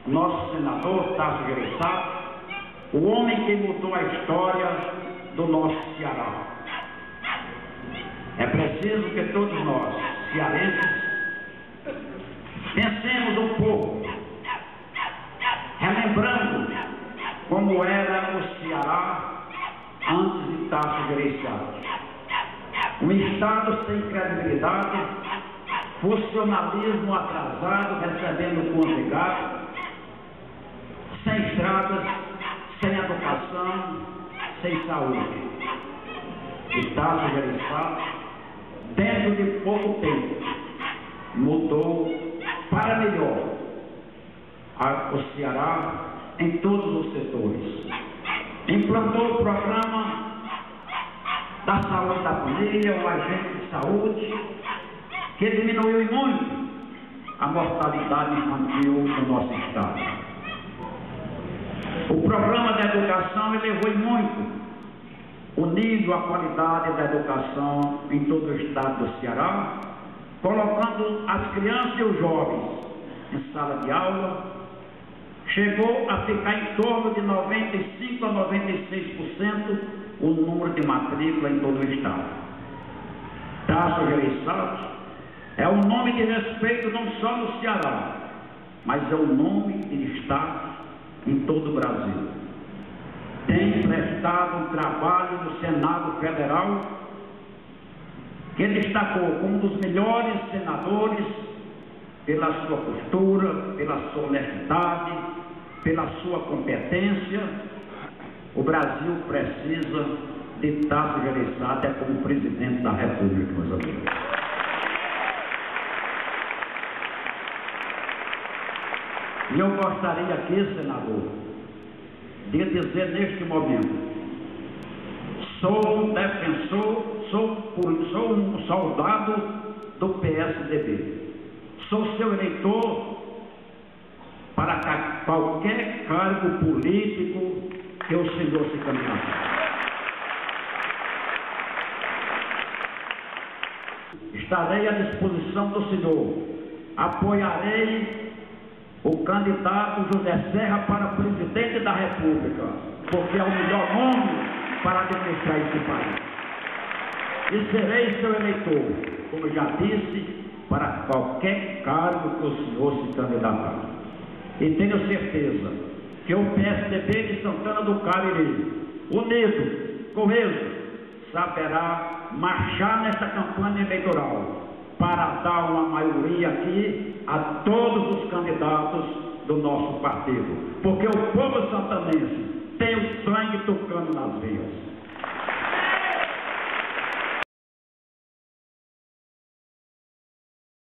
nosso senador Tasso Gereissati, o homem que mudou a história do nosso Ceará. É preciso que todos nós, cearenses, pensemos um pouco, relembrando como era o Ceará antes de Tasso Gereissati. Um Estado sem credibilidade, funcionalismo atrasado, recebendo conta de gato, sem estradas, sem educação, sem saúde. E Tasso Gereissati, dentro de pouco tempo, mudou para melhor o Ceará em todos os setores. Implantou o programa da saúde da família, o agente de saúde, que diminuiu muito a mortalidade infantil no nosso estado. O programa da educação elevou muito o nível, a qualidade da educação em todo o estado do Ceará, colocando as crianças e os jovens em sala de aula. Chegou a ficar em torno de 95% a 96% o número de matrícula em todo o estado. Tasso Gereissati é um nome de respeito não só no Ceará, mas é um nome de destaque em todo o Brasil. Tem prestado um trabalho no Senado Federal que destacou como um dos melhores senadores pela sua postura, pela sua honestidade, pela sua competência. O Brasil precisa de Tasso Gereissati como presidente da República, meus amigos. E eu gostaria aqui, senador, de dizer neste momento: sou um defensor, sou um soldado do PSDB. Sou seu eleitor para qualquer cargo político que o senhor se candidatar. Estarei à disposição do senhor. Apoiarei o candidato José Serra para presidente da República, porque é o melhor nome para administrar esse país. E serei seu eleitor, como já disse, para qualquer cargo que o senhor se candidatar. E tenho certeza que o PSDB de Santana do Cariri, unido, coeso, saberá marchar nessa campanha eleitoral para dar uma maioria aqui a todos os candidatos do nosso partido. Porque o povo santanense tem o sangue tocando nas veias.